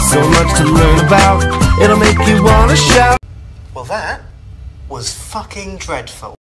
so much to learn about. It'll make you wanna shout. Well, that was fucking dreadful.